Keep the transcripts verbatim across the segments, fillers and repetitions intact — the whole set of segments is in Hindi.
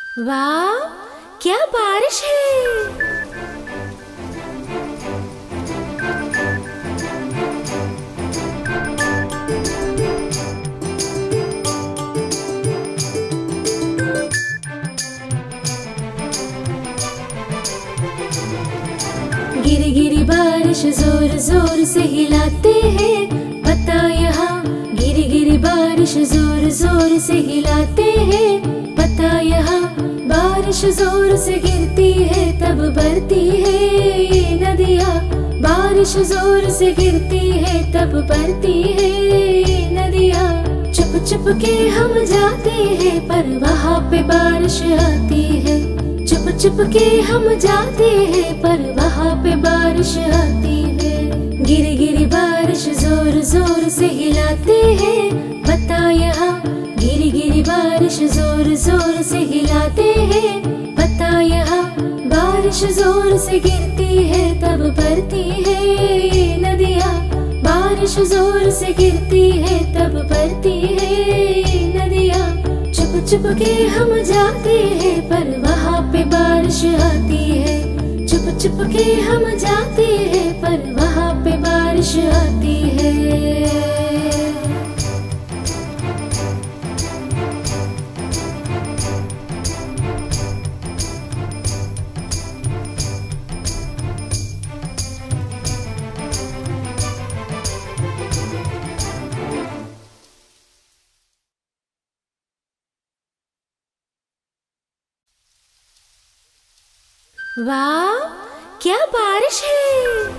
वाह, क्या बारिश है। गिरी गिरी बारिश जोर जोर से हिलाते हैं पत्ता यहाँ। गिरी गिरी बारिश जोर जोर से हिलाते हैं पत्ता यहाँ। बारिश जोर से गिरती है तब भरती है ये नदियाँ। बारिश जोर से गिरती है तब भरती है ये नदियाँ। चुप चुप के हम जाते हैं पर वहाँ पे बारिश आती है। चुप चुप के हम जाते हैं पर वहाँ पे बारिश आती है। गिरी गिरी बारिश जोर जोर से हिलाते हैं पत्ता यहाँ। गिरी गिरी बारिश जोर जोर से हिलाते हैं पत्ता यहाँ। बारिश जोर से गिरती है तब भरती है ये नदियाँ। बारिश जोर से गिरती है तब भरती है ये नदियाँ। चुप चुप के हम जाते हैं पर वहाँ पे बारिश आती है। चुप चुप के हम जाते हैं पर वहाँ पे बारिश आती है। वाह, क्या बारिश है।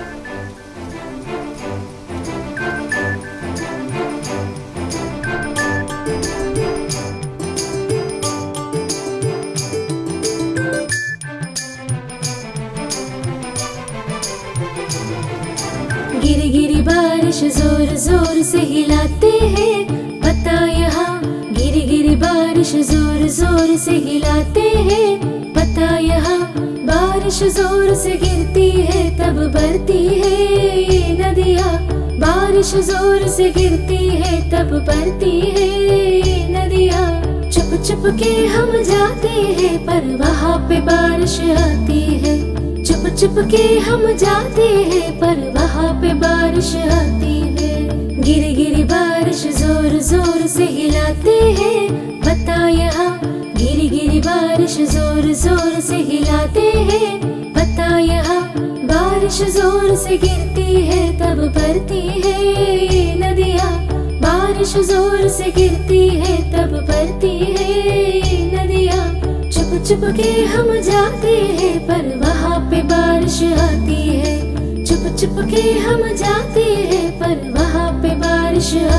गिरी गिरी बारिश जोर जोर से हिलाते हैं पत्ता यहाँ। गिरी गिरी बारिश जोर जोर से हिलाते हैं पत्ता यहाँ। बारिश जोर से गिरती है तब भरती है ये नदियाँ। बारिश जोर से गिरती है तब भरती है ये नदियाँ। चुप चुप के हम जाते हैं पर वहाँ पे बारिश आती है। चुप चुप के हम जाते हैं पर वहाँ पे बारिश आती है। गिरी गिरी बारिश जोर जोर से हिलाते हैं पत्ता यहाँ। गिरी गिरी बारिश जोर जोर से हिलाते हैं पत्ता यहाँ। बारिश जोर से गिरती है तब भरती है ये नदियाँ। बारिश जोर से गिरती है तब भरती है ये नदियाँ। चुप चुप के हम जाते हैं पर वहाँ पे बारिश आती है। चुप चुप के हम जाते हैं पर वहाँ पे बारिश